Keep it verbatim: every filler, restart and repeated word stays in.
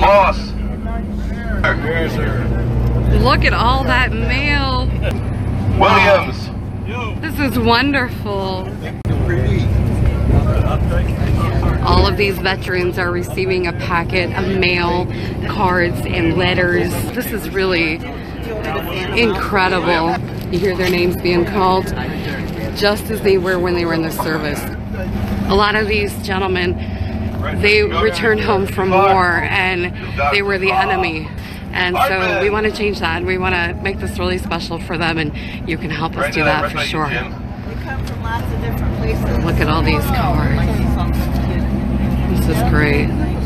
Boss. Look at all that mail. Williams. This is wonderful. All of these veterans are receiving a packet of mail, cards, and letters. This is really incredible. You hear their names being called just as they were when they were in the service. A lot of these gentlemen, they returned home from war and they were the enemy. And so we want to change that. We want to make this really special for them, and you can help us do that for sure. We come from lots of different places. Look at all these cards. This is great.